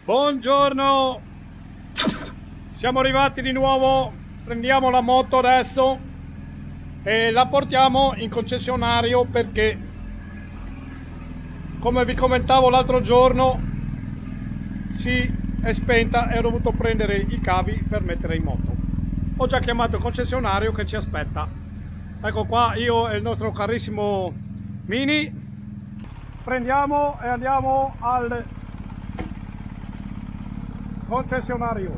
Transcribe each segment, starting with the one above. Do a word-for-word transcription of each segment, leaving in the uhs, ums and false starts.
Buongiorno, siamo arrivati di nuovo, prendiamo la moto adesso e la portiamo in concessionario perché, come vi commentavo l'altro giorno, si è spenta e ho dovuto prendere i cavi per mettere in moto. Ho già chiamato il concessionario che ci aspetta. Ecco qua, io e il nostro carissimo Mini. Prendiamo e andiamo al concessionario.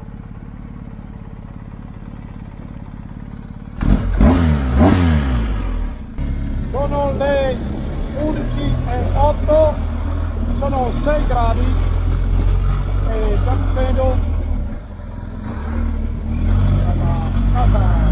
Sono le undici e otto, sono sei gradi e già vedo casa.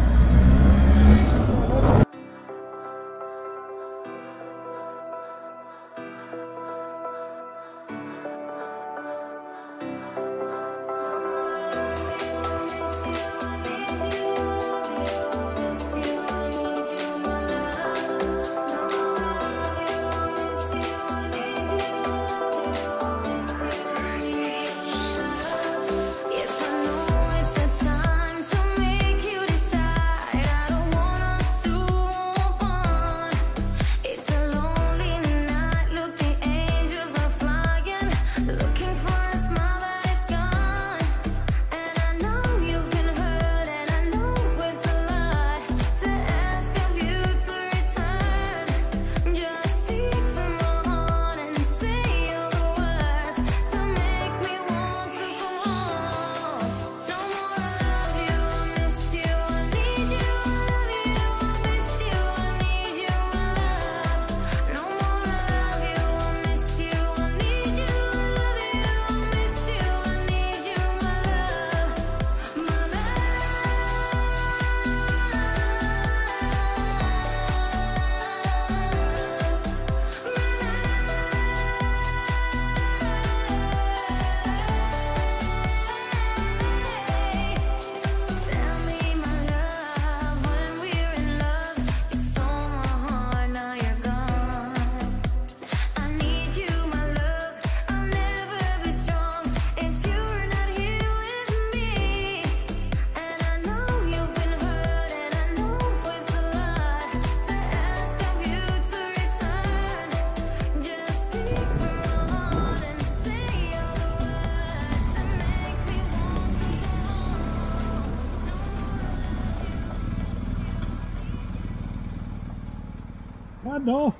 Ah no!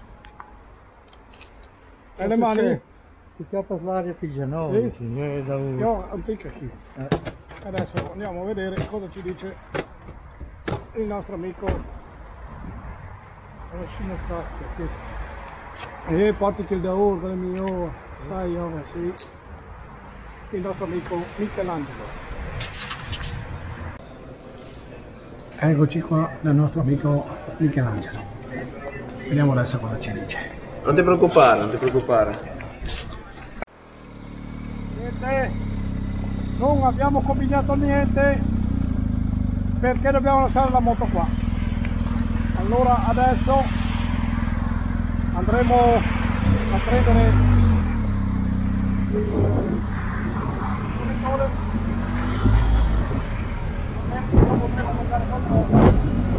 E le mani? Ti chiappa l'aria pigianone, Sì. eh, da un... No, antica qui. Eh. Adesso andiamo a vedere cosa ci dice il nostro amico. Vicino tasca, qui. E portati il da urlo, il mio, sai io, sì. Il nostro amico Michelangelo. Eccoci qua dal nostro amico Michelangelo. Vediamo adesso cosa ci dice. Non ti preoccupare, non ti preoccupare. Niente, non abbiamo combinato niente perché dobbiamo lasciare la moto qua. Allora adesso andremo a prendere il connettore. Potremo mandare qualcosa.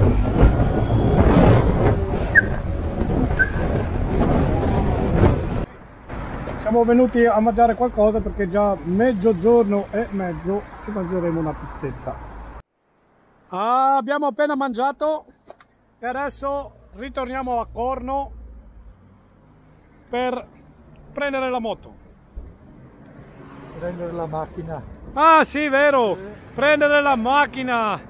Siamo venuti a mangiare qualcosa perché già mezzogiorno e mezzo ci mangeremo una pizzetta. Ah, abbiamo appena mangiato e adesso ritorniamo a Corno per prendere la moto. Prendere la macchina. Ah sì, vero, prendere la macchina.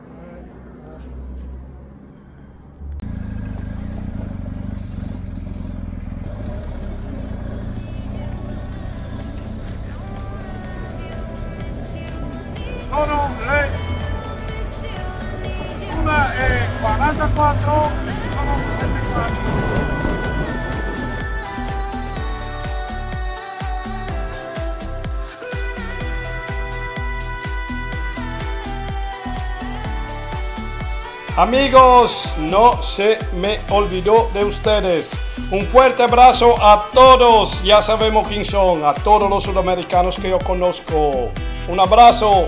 Sono le una e quarantaquattro, sono sette gradi. Amigos, no se me olvidó de ustedes. Un fuerte abrazo a todos. Ya sabemos quién son, a todos los sudamericanos que yo conozco. Un abrazo.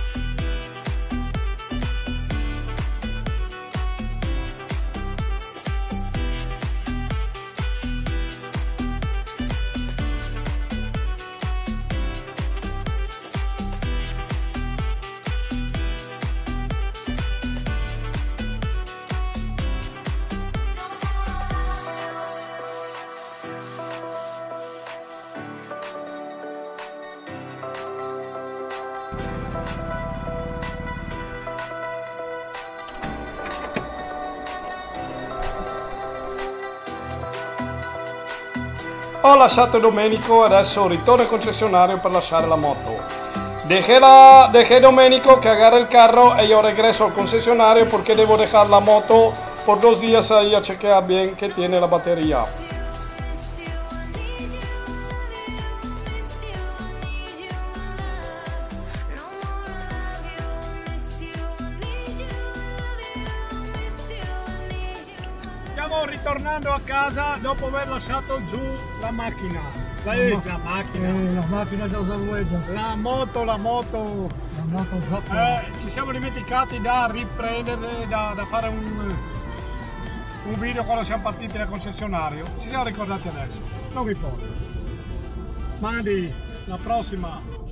Ho lasciato Domenico, adesso ritorno in concessionario per lasciare la moto. Dejé, la, dejé Domenico que agarre el carro y yo regreso al concesionario porque debo dejar la moto por dos días ahí a chequear bien que tiene la batería. Stiamo ritornando a casa dopo aver lasciato giù la macchina. Sai, la, la macchina. Eh, la macchina da Zalluegia. La moto, la moto. La moto Eh, ci siamo dimenticati da riprendere, da, da fare un, un video quando siamo partiti dal concessionario. Ci siamo ricordati adesso. Non vi importa. Mandi, la prossima.